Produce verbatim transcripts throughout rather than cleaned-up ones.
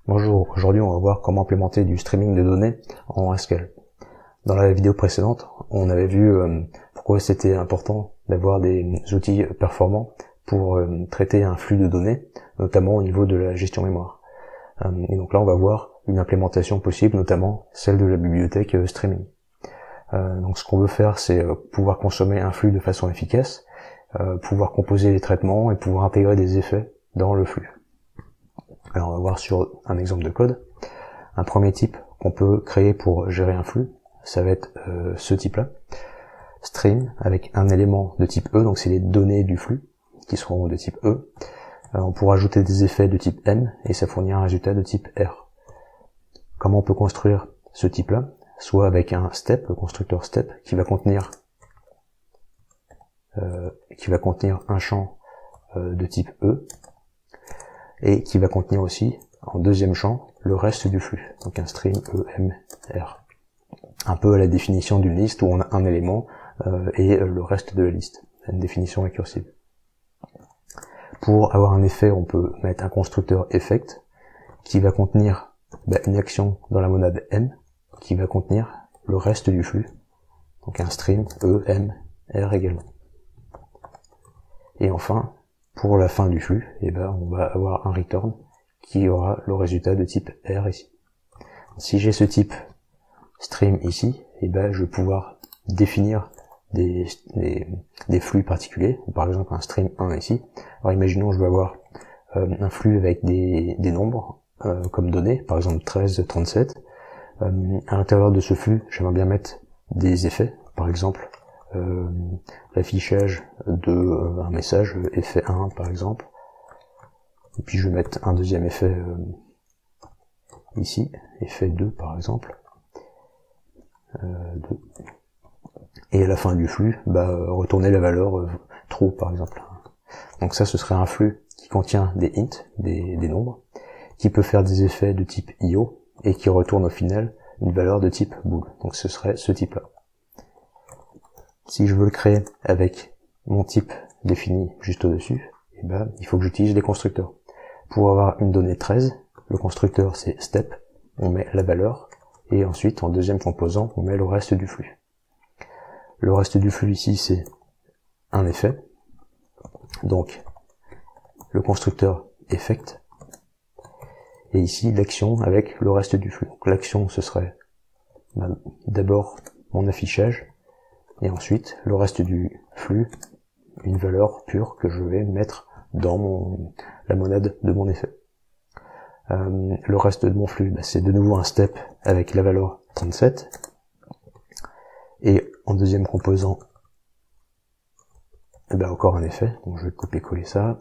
Bonjour, aujourd'hui on va voir comment implémenter du streaming de données en Haskell. Dans la vidéo précédente, on avait vu euh, pourquoi c'était important d'avoir des outils performants pour euh, traiter un flux de données, notamment au niveau de la gestion mémoire. Euh, et donc là on va voir une implémentation possible, notamment celle de la bibliothèque euh, streaming. Euh, donc ce qu'on veut faire, c'est euh, pouvoir consommer un flux de façon efficace, euh, pouvoir composer des traitements et pouvoir intégrer des effets dans le flux. Alors on va voir sur un exemple de code. Un premier type qu'on peut créer pour gérer un flux, ça va être euh, ce type-là, stream, avec un élément de type E, donc c'est les données du flux qui seront de type E. Euh, on pourra ajouter des effets de type M et ça fournira un résultat de type R. Comment on peut construire ce type-là? Soit avec un step, le constructeur step, qui va contenir euh, qui va contenir un champ euh, de type E, et qui va contenir aussi, en deuxième champ, le reste du flux, donc un string E M R. Un peu à la définition d'une liste où on a un élément euh, et le reste de la liste, une définition récursive. Pour avoir un effet, on peut mettre un constructeur effect, qui va contenir bah, une action dans la monade M, qui va contenir le reste du flux, donc un string E M R également. Et enfin, pour la fin du flux, eh ben, on va avoir un return qui aura le résultat de type R ici. Si j'ai ce type stream ici, eh ben, je vais pouvoir définir des, des, des flux particuliers, par exemple un stream un ici. Alors imaginons je veux avoir euh, un flux avec des, des nombres euh, comme données, par exemple treize, trente-sept. Euh, à l'intérieur de ce flux, j'aimerais bien mettre des effets, par exemple Euh, l'affichage de euh, un message, effet un par exemple, et puis je vais mettre un deuxième effet euh, ici, effet deux par exemple, euh, deux. Et à la fin du flux, bah, retourner la valeur euh, true par exemple. Donc ça ce serait un flux qui contient des int, des, des nombres, qui peut faire des effets de type I O, et qui retourne au final une valeur de type bool. Donc ce serait ce type là. Si je veux le créer avec mon type défini juste au-dessus, eh ben, il faut que j'utilise les constructeurs. Pour avoir une donnée treize, le constructeur c'est step, on met la valeur, et ensuite en deuxième composant, on met le reste du flux. Le reste du flux ici c'est un effet, donc le constructeur effect, et ici l'action avec le reste du flux. Donc l'action ce serait ben, d'abord mon affichage, et ensuite le reste du flux, une valeur pure que je vais mettre dans mon, la monade de mon effet. Euh, le reste de mon flux, bah, c'est de nouveau un step avec la valeur trente-sept, et en deuxième composant, eh ben encore un effet, donc je vais copier-coller ça,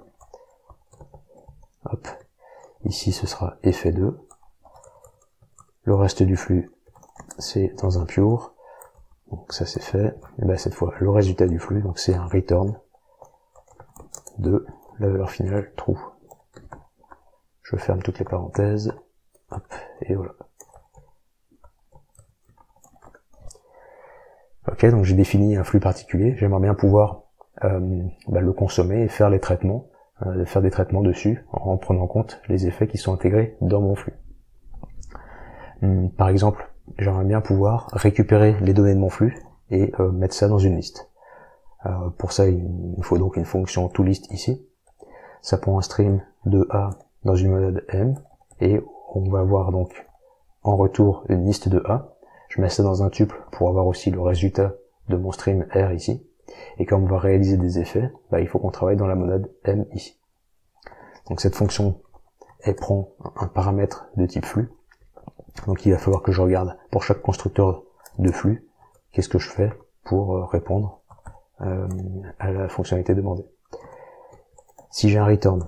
hop, ici ce sera effet deux, le reste du flux c'est dans un pure, donc ça c'est fait, et ben cette fois le résultat du flux, donc c'est un return de la valeur finale true. Je ferme toutes les parenthèses, hop, et voilà. Ok, donc j'ai défini un flux particulier, j'aimerais bien pouvoir euh, bah, le consommer et faire les traitements, euh, faire des traitements dessus en prenant en compte les effets qui sont intégrés dans mon flux. Hum, par exemple, j'aimerais bien pouvoir récupérer les données de mon flux et euh, mettre ça dans une liste. Euh, pour ça, il me faut donc une fonction toList ici. Ça prend un stream de A dans une monade M, et on va avoir donc en retour une liste de A. Je mets ça dans un tuple pour avoir aussi le résultat de mon stream R ici. Et comme on va réaliser des effets, bah, il faut qu'on travaille dans la monade M ici. Donc cette fonction, elle prend un paramètre de type flux. Donc il va falloir que je regarde pour chaque constructeur de flux, qu'est-ce que je fais pour répondre euh, à la fonctionnalité demandée. Si j'ai un return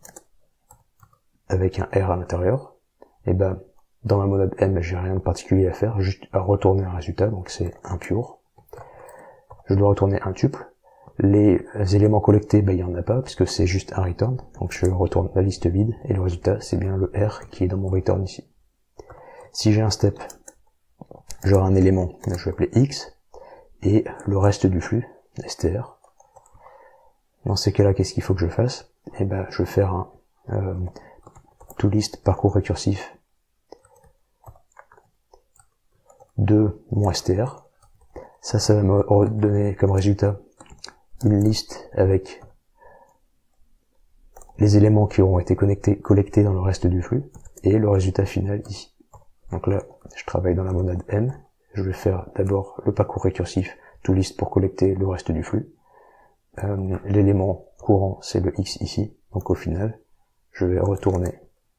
avec un R à l'intérieur, et ben dans ma monade M j'ai rien de particulier à faire, juste à retourner un résultat, donc c'est un pure. Je dois retourner un tuple. Les éléments collectés, ben il n'y en a pas puisque c'est juste un return, donc je retourne la liste vide et le résultat c'est bien le R qui est dans mon return ici. Si j'ai un step, j'aurai un élément, je vais appeler X, et le reste du flux, str. Dans ces cas-là, qu'est-ce qu'il faut que je fasse? Eh ben, je vais faire un euh, toList parcours récursif de mon str. Ça, ça va me donner comme résultat une liste avec les éléments qui auront été connectés, collectés dans le reste du flux, et le résultat final ici. Donc là, je travaille dans la monade M, je vais faire d'abord le parcours récursif toList pour collecter le reste du flux. Euh, l'élément courant, c'est le X ici, donc au final, je vais retourner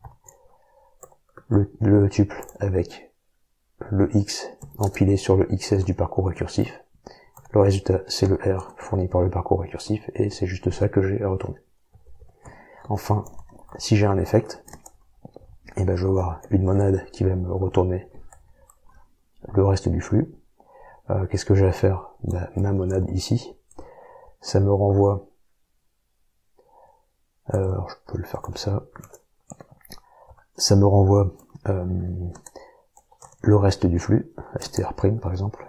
le, le tuple avec le X empilé sur le X S du parcours récursif. Le résultat, c'est le R fourni par le parcours récursif, et c'est juste ça que j'ai à retourner. Enfin, si j'ai un effect, et ben je vais avoir une monade qui va me retourner le reste du flux. Euh, Qu'est-ce que j'ai à faire? Ben, ma monade ici, ça me renvoie, euh, alors je peux le faire comme ça, ça me renvoie euh, le reste du flux, str' par exemple,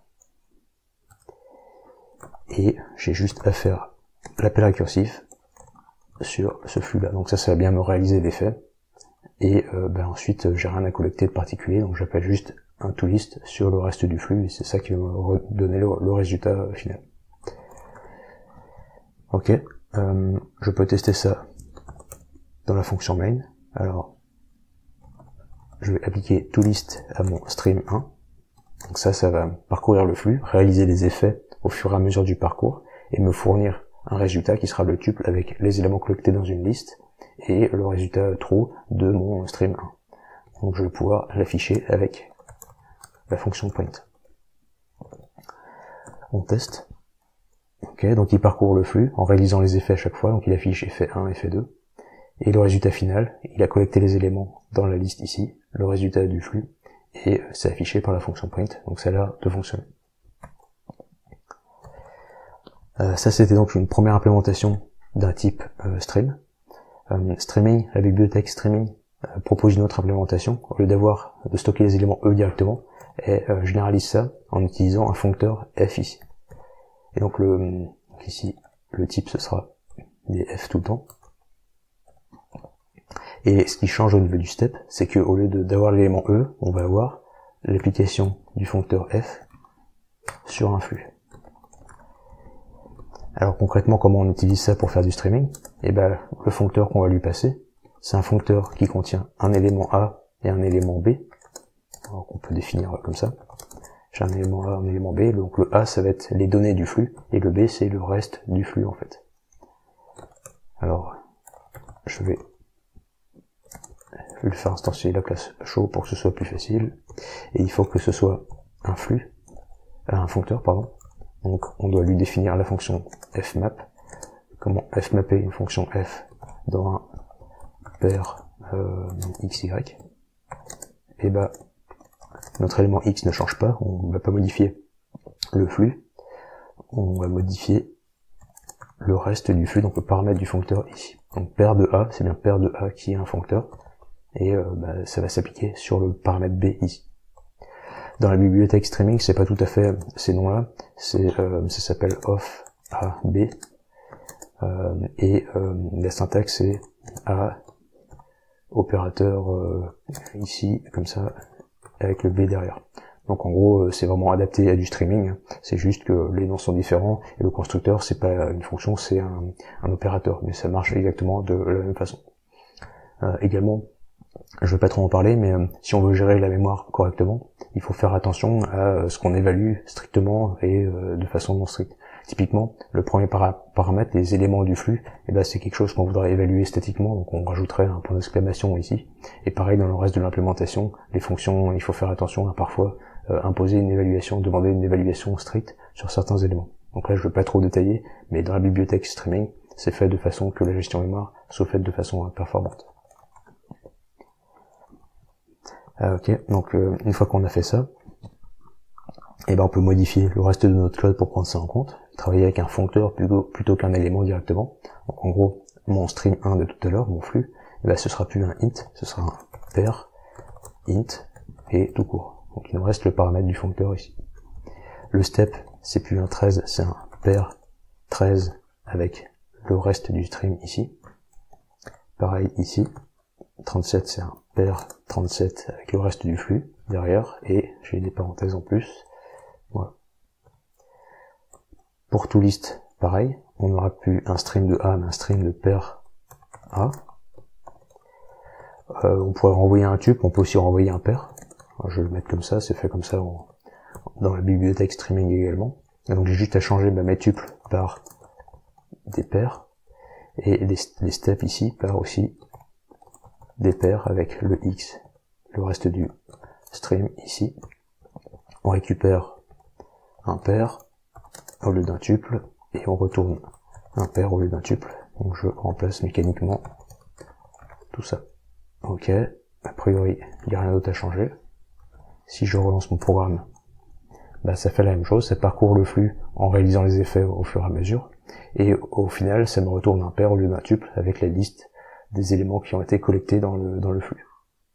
et j'ai juste à faire l'appel récursif sur ce flux là. Donc ça, ça va bien me réaliser l'effet, et euh, ben ensuite j'ai rien à collecter de particulier, donc j'appelle juste un toList sur le reste du flux, et c'est ça qui va me donner le, le résultat final. Ok, euh, je peux tester ça dans la fonction main. Alors, je vais appliquer toList à mon stream un. Donc ça, ça va parcourir le flux, réaliser les effets au fur et à mesure du parcours, et me fournir un résultat qui sera le tuple avec les éléments collectés dans une liste, et le résultat true de mon stream un. Donc je vais pouvoir l'afficher avec la fonction print. On teste. Ok, donc il parcourt le flux en réalisant les effets à chaque fois, donc il affiche effet un, effet deux, et le résultat final, il a collecté les éléments dans la liste ici, le résultat du flux, et c'est affiché par la fonction print, donc ça a l'air de fonctionner. Euh, ça c'était donc une première implémentation d'un type euh, stream. Euh, streaming, la bibliothèque streaming euh, propose une autre implémentation, au lieu d'avoir de stocker les éléments E directement, et euh, généralise ça en utilisant un foncteur F ici. Et donc le donc ici le type ce sera des F tout le temps. Et ce qui change au niveau du step, c'est que au lieu d'avoir l'élément E, on va avoir l'application du foncteur F sur un flux. Alors concrètement, comment on utilise ça pour faire du streaming? Et ben le foncteur qu'on va lui passer, c'est un foncteur qui contient un élément A et un élément B. Alors qu'on peut définir comme ça. J'ai un élément A, un élément B, donc le A ça va être les données du flux, et le B c'est le reste du flux en fait. Alors, je vais le faire instantier la classe show pour que ce soit plus facile, et il faut que ce soit un flux, un foncteur pardon, donc on doit lui définir la fonction fmap. Comment fmapper une fonction f dans un pair euh, xy, et bah notre élément x ne change pas, on ne va pas modifier le flux, on va modifier le reste du flux, donc le paramètre du foncteur ici. Donc paire de A, c'est bien paire de A qui est un foncteur, et euh, bah, ça va s'appliquer sur le paramètre B ici. Dans la bibliothèque streaming, c'est pas tout à fait ces noms-là, c'est euh, ça s'appelle of A B, euh, et euh, la syntaxe c'est A opérateur euh, ici, comme ça, avec le B derrière. Donc en gros, c'est vraiment adapté à du streaming, c'est juste que les noms sont différents, et le constructeur, c'est pas une fonction, c'est un, un opérateur, mais ça marche exactement de la même façon. Euh, également, je vais pas trop en parler, mais euh, si on veut gérer la mémoire correctement, il faut faire attention à ce qu'on évalue strictement et euh, de façon non stricte. Typiquement, le premier para paramètre, les éléments du flux, eh ben, c'est quelque chose qu'on voudrait évaluer statiquement, donc on rajouterait un point d'exclamation ici. Et pareil, dans le reste de l'implémentation, les fonctions, il faut faire attention à parfois euh, imposer une évaluation, demander une évaluation stricte sur certains éléments. Donc là, je ne veux pas trop détailler, mais dans la bibliothèque streaming, c'est fait de façon que la gestion mémoire soit faite de façon performante. Ah, ok, donc euh, une fois qu'on a fait ça, et ben on peut modifier le reste de notre code pour prendre ça en compte, travailler avec un foncteur plutôt, plutôt qu'un élément directement. Donc en gros, mon stream un de tout à l'heure, mon flux, et ben ce sera plus un int, ce sera un pair int et tout court. Donc il nous reste le paramètre du foncteur ici. Le step, c'est plus un treize, c'est un pair treize avec le reste du stream ici. Pareil ici, trente-sept c'est un pair trente-sept avec le reste du flux. derrière, et j'ai des parenthèses en plus. Voilà. Pour toList, pareil, on n'aura plus un stream de A, mais un stream de pair A. Euh, on pourrait renvoyer un tuple, on peut aussi renvoyer un pair. Alors, je vais le mettre comme ça, c'est fait comme ça en, dans la bibliothèque streaming également. Et donc j'ai juste à changer bah, mes tuples par des pairs, et les, les steps ici par aussi des pairs avec le X, le reste du stream ici. On récupère un pair au lieu d'un tuple, et on retourne un pair au lieu d'un tuple. Donc je remplace mécaniquement tout ça. Ok, a priori il n'y a rien d'autre à changer. Si je relance mon programme, bah, ça fait la même chose, ça parcourt le flux en réalisant les effets au fur et à mesure, et au final ça me retourne un pair au lieu d'un tuple avec la liste des éléments qui ont été collectés dans le, dans le flux.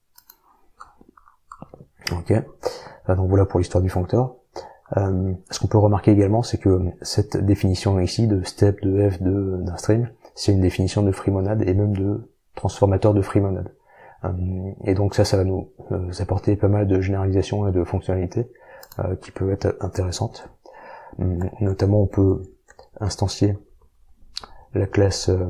Ok, donc voilà pour l'histoire du foncteur. Euh, ce qu'on peut remarquer également, c'est que cette définition ici de step, de f, de d'un stream, c'est une définition de free-monade et même de transformateur de free-monade. Euh, et donc ça, ça va nous, nous apporter pas mal de généralisation et de fonctionnalités euh, qui peuvent être intéressantes. Euh, notamment, on peut instancier la classe euh,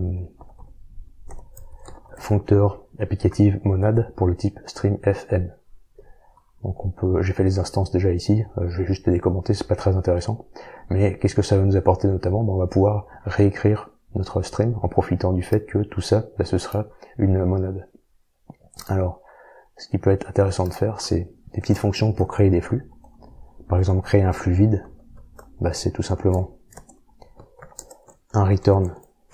foncteur applicative monade pour le type streamfm. Donc on peut, j'ai fait les instances déjà ici, euh, je vais juste les commenter, c'est pas très intéressant. Mais qu'est-ce que ça va nous apporter notamment? Ben, on va pouvoir réécrire notre stream en profitant du fait que tout ça, ben, ce sera une monade. Alors, ce qui peut être intéressant de faire, c'est des petites fonctions pour créer des flux. Par exemple, créer un flux vide, ben, c'est tout simplement un return,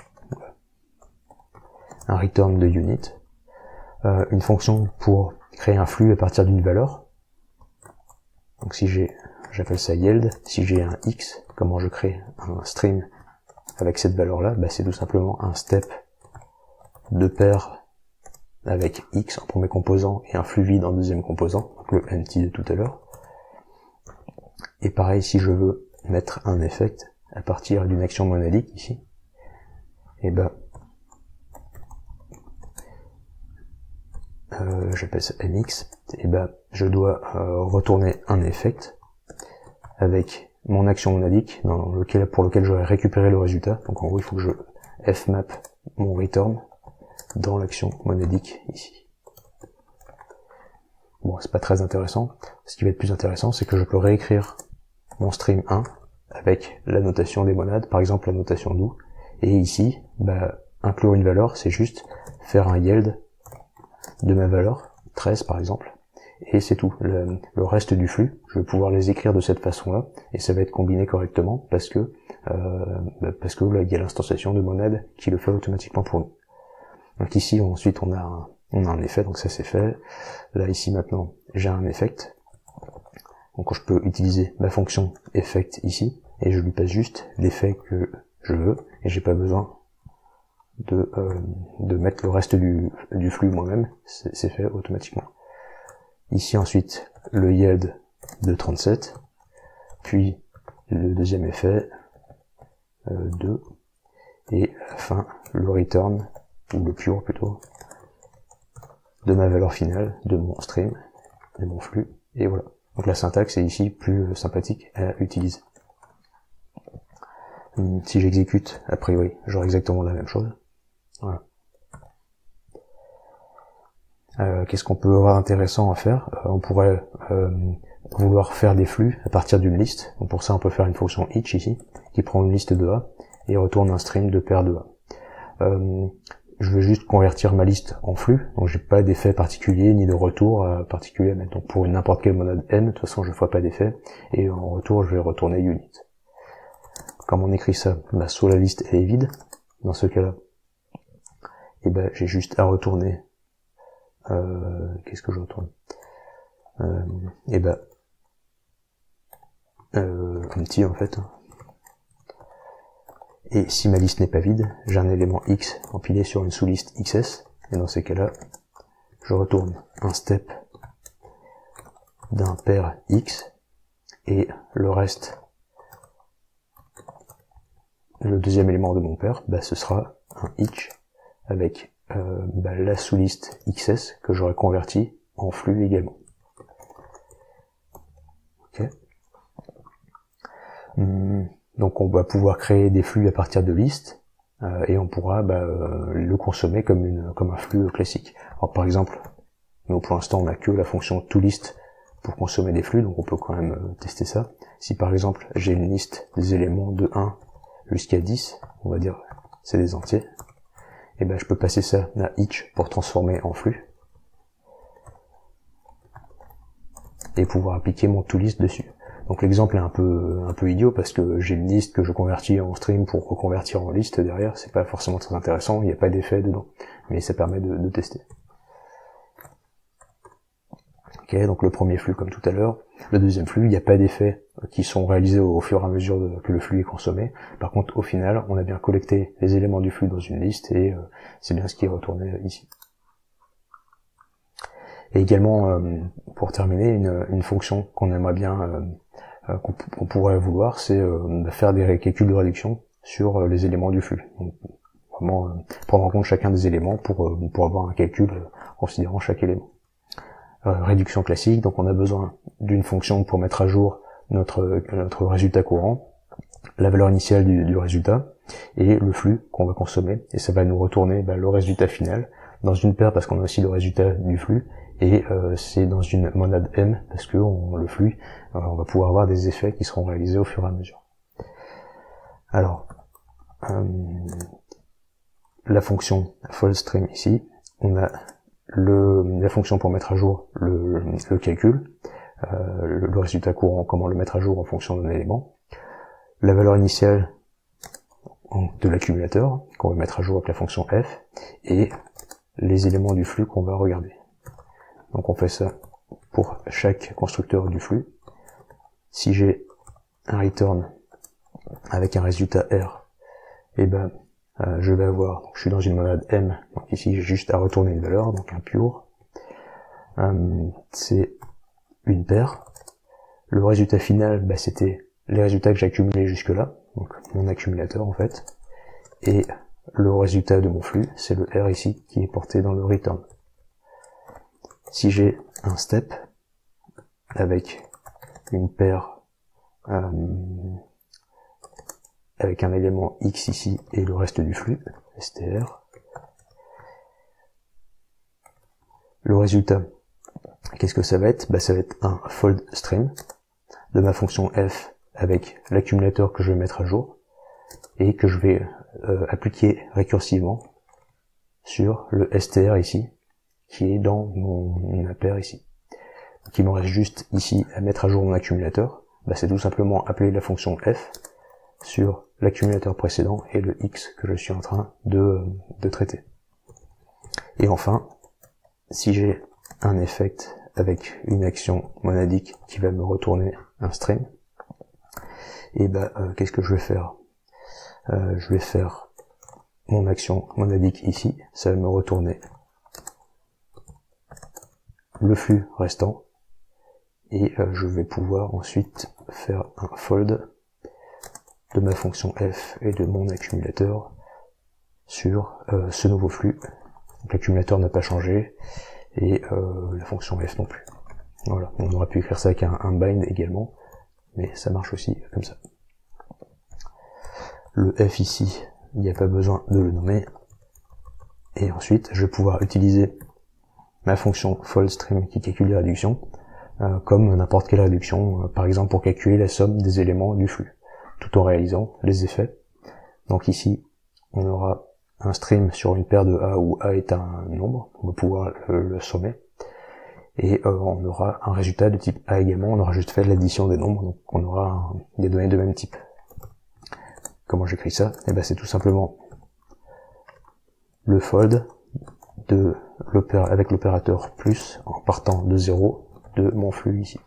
un return de unit, euh, une fonction pour créer un flux à partir d'une valeur. Donc si j'ai, j'appelle ça yield, si j'ai un x, comment je crée un stream avec cette valeur-là, bah c'est tout simplement un step de pair avec x en premier composant et un flux vide en deuxième composant, donc le empty de tout à l'heure. Et pareil, si je veux mettre un effect à partir d'une action monadique ici, et ben euh, j'appelle ça mx, et ben je dois euh, retourner un effect avec mon action monadique dans lequel, pour lequel j'aurais récupéré le résultat. Donc en gros il faut que je fmap mon return dans l'action monadique ici. Bon, c'est pas très intéressant. Ce qui va être plus intéressant, c'est que je peux réécrire mon stream un avec la notation des monades, par exemple la notation do. Et ici, bah, inclure une valeur, c'est juste faire un yield de ma valeur, treize par exemple, et c'est tout. Le, le reste du flux, je vais pouvoir les écrire de cette façon-là, et ça va être combiné correctement, parce que euh, bah, parce que là, il y a l'instanciation de monade qui le fait automatiquement pour nous. Donc ici, ensuite, on a un, on a un effet, donc ça c'est fait. Là, ici, maintenant, j'ai un effect. Donc je peux utiliser ma fonction effect ici, et je lui passe juste l'effet que je veux, et j'ai pas besoin de, euh, de mettre le reste du, du flux moi-même, c'est fait automatiquement. Ici ensuite, le yield de trente-sept, puis le deuxième effet, euh, deux, et à la fin, le return, ou le cure plutôt, de ma valeur finale, de mon stream, de mon flux, et voilà. Donc la syntaxe est ici plus sympathique à utiliser. Si j'exécute, a priori, j'aurai exactement la même chose. Voilà. Euh, Qu'est-ce qu'on peut avoir intéressant à faire? euh, On pourrait euh, vouloir faire des flux à partir d'une liste. Donc pour ça, on peut faire une fonction each ici, qui prend une liste de A et retourne un stream de paire de A. Euh, je veux juste convertir ma liste en flux, donc j'ai pas d'effet particulier ni de retour euh, particulier à mettre. Donc pour n'importe quelle monade n, de toute façon je ne ferai pas d'effet, et en retour je vais retourner unit. Comme on écrit ça, bah, soit la liste elle est vide, dans ce cas-là, et ben j'ai juste à retourner, euh, qu'est-ce que je retourne, euh, et ben euh, un petit en fait. Et si ma liste n'est pas vide, j'ai un élément x empilé sur une sous-liste xs, et dans ces cas-là, je retourne un step d'un pair x, et le reste, le deuxième élément de mon pair, bah, ce sera un each avec euh, bah, la sous-liste xs que j'aurais converti en flux également. Donc on va pouvoir créer des flux à partir de listes, euh, et on pourra bah, euh, le consommer comme, une, comme un flux classique. Alors par exemple, nous pour l'instant on n'a que la fonction toList pour consommer des flux, donc on peut quand même euh, tester ça. Si par exemple j'ai une liste des éléments de un jusqu'à dix, on va dire c'est des entiers, et ben je peux passer ça à each pour transformer en flux et pouvoir appliquer mon toList dessus. Donc l'exemple est un peu un peu idiot parce que j'ai une liste que je convertis en stream pour reconvertir en liste derrière, c'est pas forcément très intéressant, il n'y a pas d'effet dedans, mais ça permet de, de tester. Ok, donc le premier flux comme tout à l'heure. Le deuxième flux, il n'y a pas d'effets qui sont réalisés au, au fur et à mesure de, que le flux est consommé. Par contre, au final, on a bien collecté les éléments du flux dans une liste et euh, c'est bien ce qui est retourné ici. Et également, euh, pour terminer, une, une fonction qu'on aimerait bien, euh, euh, qu'on, qu'on pourrait vouloir, c'est euh, de faire des calculs de réduction sur euh, les éléments du flux. Donc, vraiment euh, prendre en compte chacun des éléments pour, euh, pour avoir un calcul euh, considérant chaque élément. Euh, réduction classique, donc on a besoin d'une fonction pour mettre à jour notre, notre résultat courant, la valeur initiale du, du résultat, et le flux qu'on va consommer, et ça va nous retourner bah, le résultat final, dans une paire parce qu'on a aussi le résultat du flux, et euh, c'est dans une monade M, parce que on, le flux, euh, on va pouvoir avoir des effets qui seront réalisés au fur et à mesure. Alors, euh, la fonction FoldStream ici, on a le, la fonction pour mettre à jour le, le calcul, euh, le, le résultat courant, comment le mettre à jour en fonction d'un élément, la valeur initiale de l'accumulateur, qu'on va mettre à jour avec la fonction f, et les éléments du flux qu'on va regarder. Donc on fait ça pour chaque constructeur du flux. Si j'ai un return avec un résultat R, et ben euh, je vais avoir, donc je suis dans une monade M, donc ici j'ai juste à retourner une valeur, donc un pure. Euh, c'est une paire. Le résultat final, bah, c'était les résultats que j'ai accumulés jusque là, donc mon accumulateur en fait. Et le résultat de mon flux, c'est le R ici qui est porté dans le return. Si j'ai un step avec une paire euh, avec un élément X ici et le reste du flux, str, le résultat, qu'est-ce que ça va être? Bah, ça va être un FoldStream de ma fonction f avec l'accumulateur que je vais mettre à jour et que je vais euh, appliquer récursivement sur le str ici, qui est dans mon, mon paire ici. Donc il me reste juste ici à mettre à jour mon accumulateur, bah, c'est tout simplement appeler la fonction f sur l'accumulateur précédent et le x que je suis en train de, de traiter. Et enfin, si j'ai un effect avec une action monadique qui va me retourner un stream, et bah euh, qu'est-ce que je vais faire? euh, Je vais faire mon action monadique ici, ça va me retourner le flux restant, et euh, je vais pouvoir ensuite faire un fold de ma fonction f et de mon accumulateur sur euh, ce nouveau flux. L'accumulateur n'a pas changé et euh, la fonction f non plus. Voilà, on aurait pu écrire ça avec un, un bind également, mais ça marche aussi comme ça. Le f ici, il n'y a pas besoin de le nommer. Et ensuite, je vais pouvoir utiliser ma fonction FoldStream qui calcule les réductions, euh, comme n'importe quelle réduction, euh, par exemple pour calculer la somme des éléments du flux, tout en réalisant les effets. Donc ici, on aura un stream sur une paire de A où A est un nombre, on va pouvoir le, le sommer, et euh, on aura un résultat de type A également, on aura juste fait l'addition des nombres, donc on aura un, des données de même type. Comment j'écris ça? Eh ben c'est tout simplement le fold de l'opéra avec l'opérateur plus en partant de zéro de mon flux ici.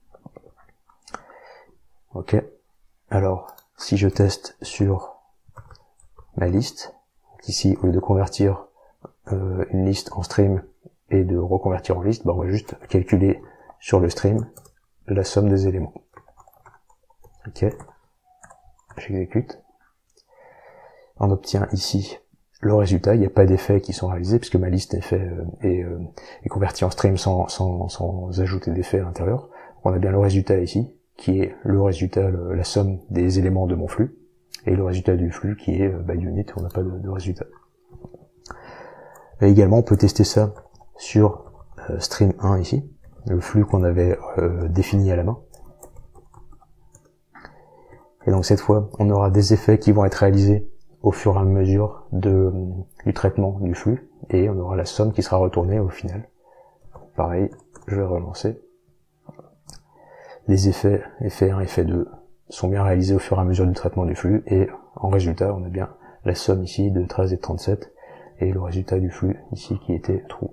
Ok. Alors, si je teste sur ma liste, ici, au lieu de convertir euh, une liste en stream et de reconvertir en liste, bah, on va juste calculer sur le stream la somme des éléments. Ok. J'exécute. On obtient ici le résultat, il n'y a pas d'effets qui sont réalisés puisque ma liste est, fait, euh, est, euh, est convertie en stream sans, sans, sans ajouter d'effets à l'intérieur. On a bien le résultat ici, qui est le résultat, le, la somme des éléments de mon flux, et le résultat du flux qui est by unit, on n'a pas de, de résultat. Et également, on peut tester ça sur euh, stream un ici, le flux qu'on avait euh, défini à la main. Et donc cette fois, on aura des effets qui vont être réalisés au fur et à mesure de, du traitement du flux, et on aura la somme qui sera retournée au final. Pareil, je vais relancer. Les effets, effet un, effet deux, sont bien réalisés au fur et à mesure du traitement du flux, et en résultat, on a bien la somme ici de treize et de trente-sept, et le résultat du flux ici qui était true.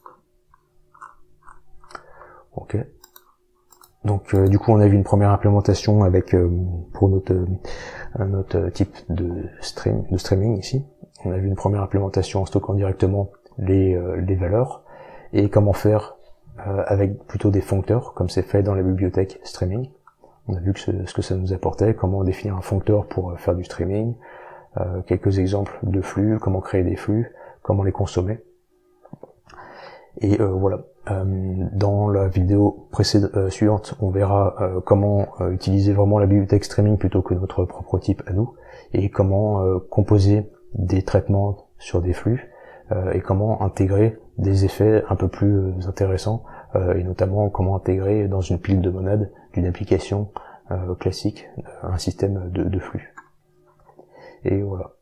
Ok. Donc euh, du coup on a vu une première implémentation avec euh, pour notre euh, notre type de stream de streaming ici. On a vu une première implémentation en stockant directement les euh, les valeurs et comment faire euh, avec plutôt des foncteurs comme c'est fait dans la bibliothèque streaming. On a vu que ce, ce que ça nous apportait, comment définir un foncteur pour euh, faire du streaming, euh, quelques exemples de flux, comment créer des flux, comment les consommer. Et euh, voilà. Euh, dans la vidéo précédente euh, suivante, on verra euh, comment euh, utiliser vraiment la bibliothèque streaming plutôt que notre propre type à nous, et comment euh, composer des traitements sur des flux, euh, et comment intégrer des effets un peu plus euh, intéressants, euh, et notamment comment intégrer dans une pile de monades d'une application euh, classique un système de, de flux. Et voilà.